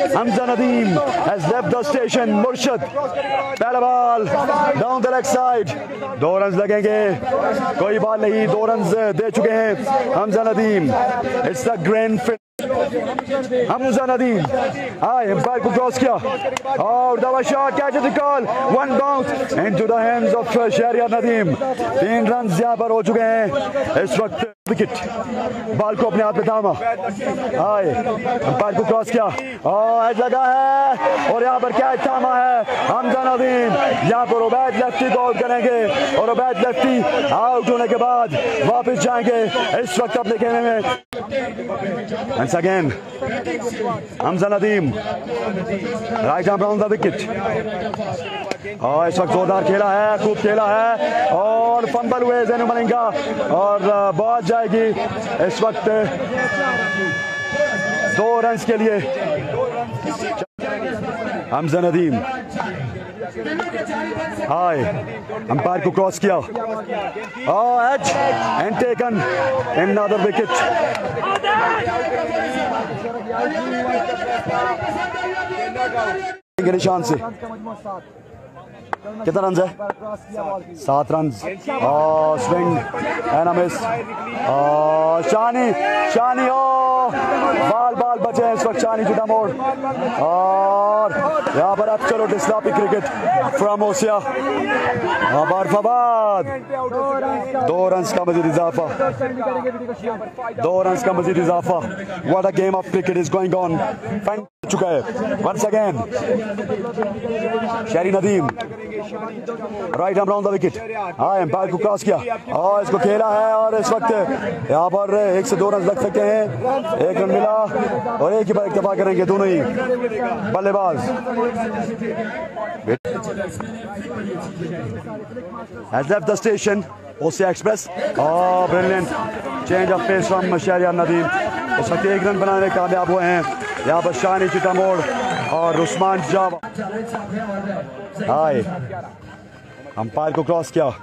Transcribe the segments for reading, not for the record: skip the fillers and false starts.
Hamza Nadeem has left the station. Murshid, पहला ball down the leg side. 2 run लगेंगे, कोई बात नहीं, 2 रन दे चुके हैं Hamza Nadeem. It's the grand Hamza Nadeem. Empire को क्रॉस किया और दवा shot, catch the call, 1 bounce into the hands of Shahryar Nadeem. 3 run यहाँ पर हो चुके हैं इस वक्त. विकेट, बॉल को अपने हाथ में थामा. अंपायर को क्रॉस किया और एज लगा है और यहाँ पर कैच थामा है हमजा नदीम. यहाँ पर उबैद लेफ्टी को आउट करेंगे और उबैद लेफ्टी आउट होने के बाद वापस जाएंगे इस वक्त अपने खेमे में. Once again, Hamza Nadeem, right arm round the wicket. और इस वक्त जोरदार खेला है, खूब खेला है और फंबल हुए ज़ैनुल मलिंगा और बॉल जाएगी इस वक्त 2 रन के लिए. Hamza Nadeem, अंपायर को क्रॉस किया edge and taken another wicket. निशान से कितना रन है? 7 run. Swing and a miss. शानी बाल बचे हैं इस वक्त शानी जुदा मोड़. और यहाँ पर एब्सोल्यूट इस्लामी क्रिकेट फ्रॉम ओसिया. आबार फवाद 2 रन का मजीद इजाफा. 2 रन का मजीद इजाफा. What a game of cricket is going on. चुका है once again Shahri Nadeem, right arm round the wicket. Umpire को क्रॉस किया और इसको खेला है और इस वक्त यहाँ पर 1 से 2 रन लग सकते हैं. 1 रन मिला और एक ही बार इत्तेफाक करेंगे दोनों ही बल्लेबाज. Has left the station OCI Express. Brilliant change of pace from Shahryar Nadeem. इस वक्त 1 रन बनाने में कामयाब हुए हैं यहाँ पर शानी चिटामोड़ और उस्मान जावा. अंपायर को क्रॉस किया.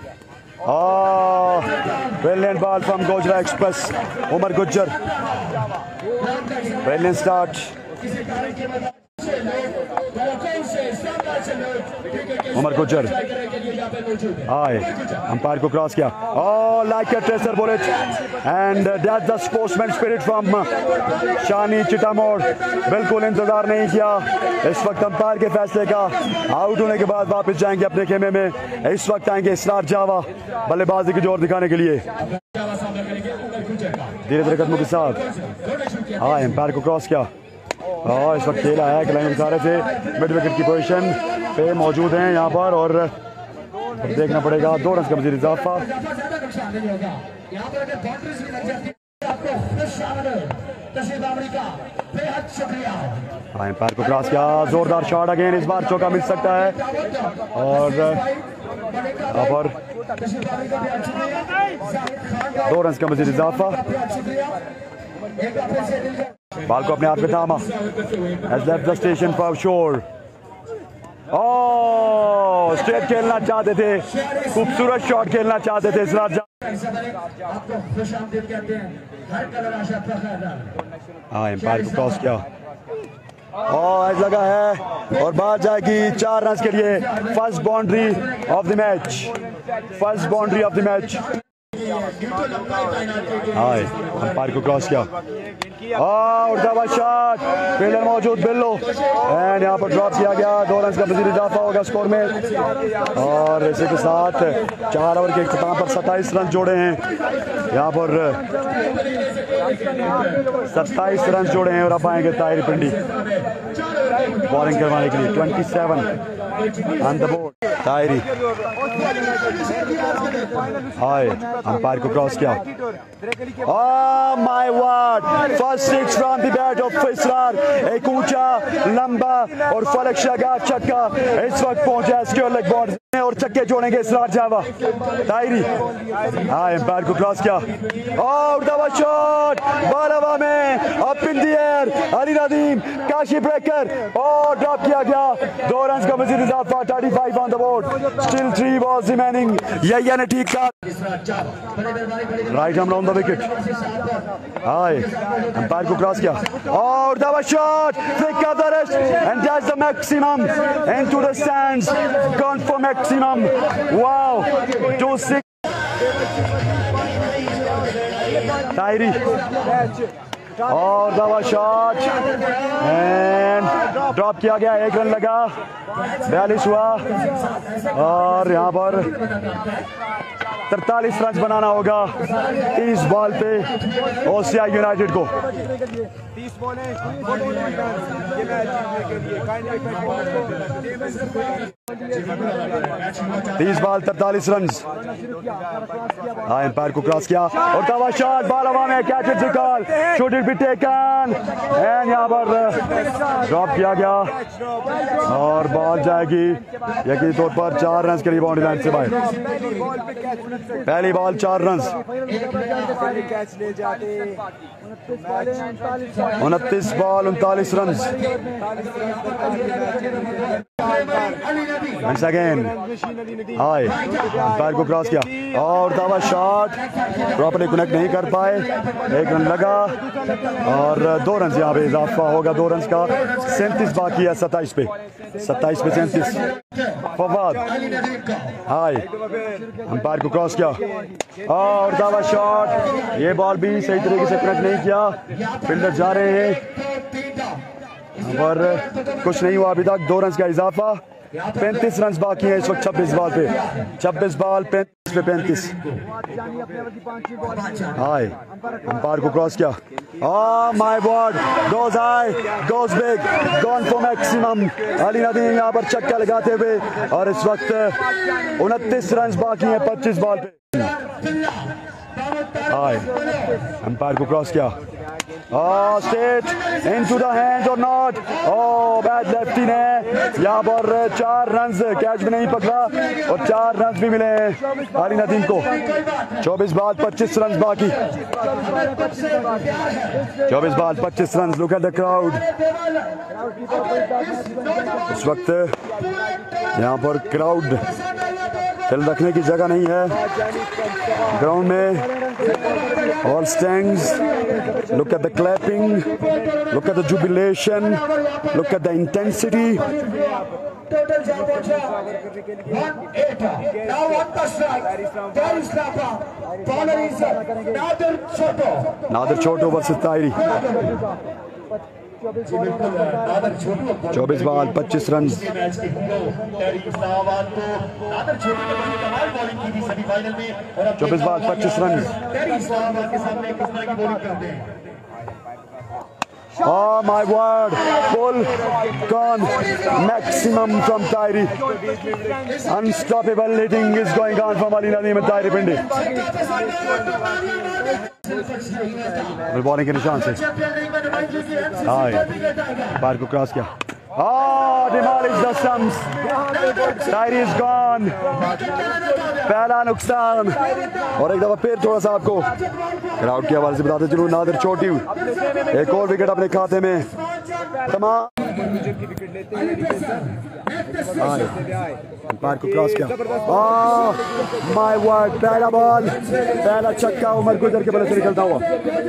Brilliant ball from Gojra express. Umar Gujjar, brilliant start. Umar Gujjar umpire को क्रॉस किया. Like a tracer bullet and that's the sportsman spirit from Shani Chitamod. बिल्कुल इंतजार नहीं किया इस वक्त अंपायर के फैसले का. आउट होने के बाद वापस जाएंगे अपने खेमे में. इस वक्त आएंगे इसरार जावा बल्लेबाजी की जोर दिखाने के लिए धीरे धीरे कदमों के साथ. अंपायर को क्रॉस किया और इस वक्त खेला है क्लाइमेट सारे से मिड विकेट की पोजीशन पे मौजूद हैं यहाँ पर और देखना पड़ेगा. 2 रन का मजीद इजाफा. एम्पायर को क्रॉस किया, जोरदार शॉट अगेन. इस बार चौका मिल सकता है और यहाँ पर 2 रन का मजीद इजाफा. बॉल को अपने हाथ में थामा. Has left the station for shore. Straight खेलना चाहते थे, खूबसूरत शॉट खेलना चाहते थे इसरार जावा. एम्पायर को क्रॉस किया और एज लगा है और बाहर जाएगी 4 रन के लिए. First boundary of the match. First boundary of the match. Umpire को क्रॉस किया और दबा शॉट. फील्डर मौजूद बिल्लो एंड यहाँ पर ड्रॉप किया गया. 2 रन का मजीद इजाफा होगा स्कोर में और इसी के साथ 4 ओवर के इख्तिताम पर 27 रन जोड़े हैं यहाँ पर. 27 रन जोड़े हैं और अब आएंगे ताहिर पिंडी बॉलिंग करवाने के लिए. 27 on the board. Tahiri umpire को क्रॉस किया. My word, first 6 from the bat of Israr. एक ऊंचा लंबा और फलक शगाफ छक्का इस वक्त पहुंचा स्क्योर लेग बॉल और छक्के जोड़ेंगे इसरार जावा. ताहिरी एम्पायर को क्रॉस किया और दबा शॉट बॉल हवा में up in the air. Ali Nadeem काशी ब्रेकर और ड्रॉप किया गया. 2 रन का मजीद इजाफा. 35 on the board. board. Still 3 balls remaining. Yahya ने ठीक कहा. Right arm on the wicket. High. Umpire को cross किया. और that shot. Flick of the wrist and that's the maximum into the stands. Gone for maximum. Wow. 2-6. Tahiri. और दवा shot and drop किया गया. 1 रन लगा. 42 हुआ और यहाँ पर 43 रन बनाना होगा 30 बॉल पे ओसिया यूनाइटेड को. 30 बॉल 43 रन. एम्पायर को क्रॉस किया और दवा शॉट. बॉल हवा में. Catch it call. Should it be taken and यहाँ पर ड्रॉप किया गया और बॉल जाएगी यकीनी तौर पर 4 रन के लिए बाउंड्री लाइन से बाहर. पहली ball 4 run. 29 ball 39 run. Once again, high. Umpire को क्रॉस किया और दावा शॉट प्रॉपर्ली कनेक्ट नहीं कर पाए. 1 रन लगा और 2 रन यहाँ पे इजाफा होगा. 2 रन का 37 बाकी है 27 पे 37. फवाद हाय. एम्पायर को क्रॉस किया और दावा शॉट. ये बॉल भी सही तरीके से कनेक्ट नहीं किया. फील्डर जा रहे हैं और कुछ नहीं हुआ अभी तक. 2 रन का इजाफा. 35 रन बाकी है इस वक्त 26 बॉल पे. 26 बॉल 35 पे 35. हाय. एम्पायर को क्रॉस किया. My god. Goes high goes big gone for maximum. Ali Nadeem यहाँ पर छक्का लगाते हुए और इस वक्त 29 रन बाकी है 25 बॉल पे. हाय. एम्पायर को क्रॉस किया. स्ट्रेट इनटू द हैंड और नॉट. बैट लेफ्टी ने यहाँ पर 4 रन. कैच भी नहीं पकड़ा और 4 रन भी मिले हैं अली नदीम को. 24 बॉल 25 रन बाकी. 24 ball 25 run. Look at the crowd. इस वक्त यहाँ पर क्राउड दिल रखने की जगह नहीं है ग्राउंड में. All stands. Look at the clapping. Look at the jubilation. Look at the intensity. Now on the strike. There is Napa. Bowler is Nader Choto. Nader Choto versus Tahiri. 24 ball 25 run. 24 ball 25 run. Oh my word, full gone maximum from Tahiri. Unstoppable hitting is going on from Ali Nadeem and Tahiri Pindi. Bowling के निशान से हाय. बार को cross किया. Demolish the stumps. Tahiri is gone. पहला नुकसान. और एक दफा फिर थोड़ा सा आपको क्राउड के हवाले से बताते चलूं. नादिर चोटी एक और विकेट अपने खाते में. तमाम बार को क्रॉस किया. My word. पहला बॉल पहला छक्का उमर गुजर के बल्ले से निकलता हुआ.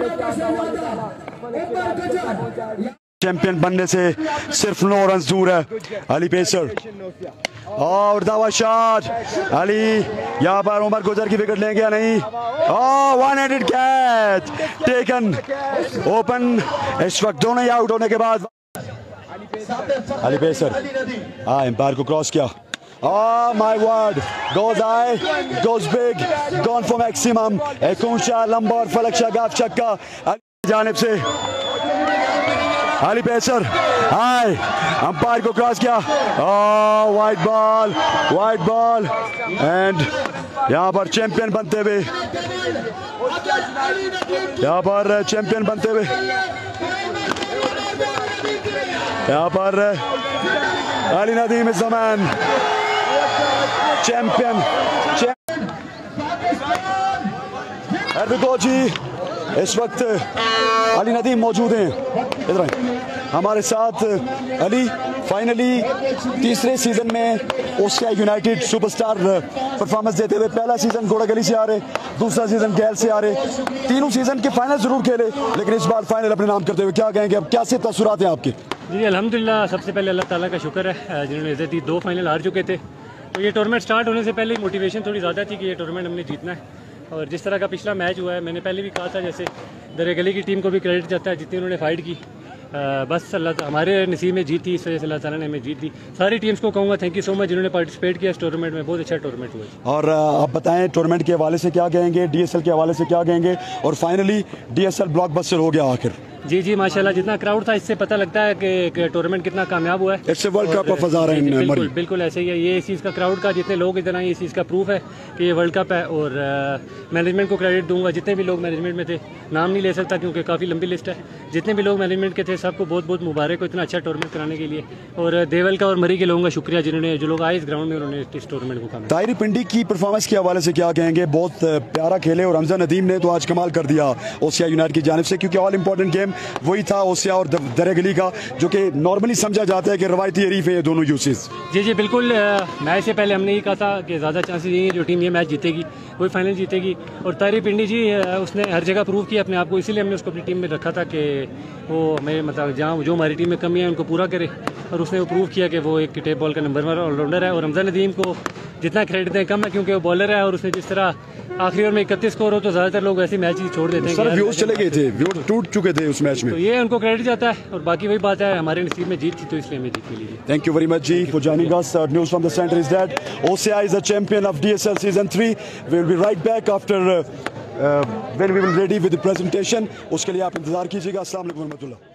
चैंपियन बनने से सिर्फ 9 रन दूर है अली पेसर. और दावा शॉट. अली यहाँ पर उमर गुजर की विकेट लेंगे या नहीं. 1-handed catch taken open. इस वक्त दोनों ही आउट होने के बाद अली पेसर एम्पायर को क्रॉस किया. My word, goes high, goes big, gone for maximum. एक ऊंचा लंबा और फलक शगाफ छक्का जानिब से अली पेसर. हाय. अंपायर को क्रॉस किया. वाइड बॉल एंड यहाँ पर चैंपियन बनते हुए यहाँ पर Ali Nadeem is the man. Champion ji. इस वक्त अली नदीम मौजूद हैं. इधर आए. हमारे साथ अली। फाइनली तीसरे सीजन में ओसिया यूनाइटेड सुपरस्टार परफॉर्मेंस देते हुए, पहला सीजन घोड़ागली से आ रहे, दूसरा सीजन गैल से आ रहे, तीनों सीजन के फाइनल जरूर खेले, लेकिन इस बार फाइनल अपने नाम करते हुए क्या कहेंगे, अब क्या से तसुरात हैं आपके? जी अल्हम्दुलिल्लाह, सबसे पहले अल्लाह ताला का शुक्र है जिन्होंने इज़्ज़त दी। 2 फाइनल हार चुके थे, तो ये टूर्नामेंट स्टार्ट होने से पहले मोटिवेशन थोड़ी ज़्यादा थी कि ये टूर्नामेंट हमने जीतना है। और जिस तरह का पिछला मैच हुआ है, मैंने पहले भी कहा था, जैसे दरिया गली की टीम को भी क्रेडिट जाता है जितनी उन्होंने फाइट की। बस हमारे नसीब में जीत थी, इस वजह से अल्लाह ताला ने हमें जीत दी। सारी टीम्स को कहूँगा थैंक यू सो मच जिन्होंने पार्टिसिपेट किया इस टूर्नामेंट में, बहुत अच्छा टूर्नामेंट हुआ। और आप बताएं टूर्नामेंट के हवाले से क्या कहेंगे, DSL के हवाले से क्या कहेंगे, और फाइनली DSL ब्लॉकबस्टर हो गया आखिर। जी माशाल्लाह, जितना क्राउड था इससे पता लगता है कि टूर्नामेंट कितना कामयाब हुआ है। It's a world cup of Hazara in Murree. बिल्कुल ऐसे ही है, ये इस चीज़ का क्राउड का जितने लोग इधर आए इस चीज़ का प्रूफ है कि ये वर्ल्ड कप है। और मैनेजमेंट को क्रेडिट दूंगा, जितने भी लोग मैनेजमेंट में थे, नाम नहीं ले सकता क्योंकि काफ़ी लंबी लिस्ट है, जितने भी लोग मैनेजमेंट के थे सबको बहुत बहुत मुबारक हो इतना अच्छा टूर्नामेंट कराने के लिए। और देवल का और मरी के लोगों का शुक्रिया जिन्होंने, जो लोग आए इस ग्राउंड में, उन्होंने इस टूर्नामेंट को कामयाब। ताहिरी पिंडी की परफॉर्मेंस के हवाले से क्या कहेंगे? बहुत प्यारा खेले और हमजा नदीम ने तो आज कमाल कर दिया ओसिया यूनाइटेड की जानिब से, क्योंकि ऑल इंपॉर्टेंट गेम वही था ओसिया और दरिया गली का, जो कि नॉर्मली समझा जाता है कि रवायती हरीफ है ये दोनों यूसेस। जी बिल्कुल, मैच से पहले हमने ये कहा था कि ज़्यादा चांसेस यही है जो टीम ये मैच जीतेगी वही फाइनल जीतेगी। और ताहिरी पिंडी जी उसने हर जगह प्रूव किया अपने आप को, इसीलिए हमने उसको अपनी टीम में रखा था कि वो हमें मतलब जहाँ जो हमारी टीम में कमी है उनको पूरा करे। और उसने वो प्रूव किया कि वो एक टेप बॉल का नंबर 1 ऑलराउंडर है। और हमजा नदीम को जितना क्रेडिट दें कम है क्योंकि वो बॉलर है, और उसने जिस तरह आखिरी ओवर में 31 स्कोर हो तो ज़्यादातर लोग ऐसे मैच ही छोड़ देते हैं। सर व्यूज चले गए थे, व्यूज टूट चुके थे उस मैच में, तो ये उनको क्रेडिट जाता है। और बाकी वही बात है, हमारे नसीब में जीत थी तो इसलिए हमें जीत मिली। Thank you very much Ji for joining us. News from the center is that OCI is the champion of DSL season 3. We will be right back after when we will ready with the presentation. उसके लिए आप इंतजार कीजिएगा। अस्सलाम वालेकुम रहमतुल्लाह।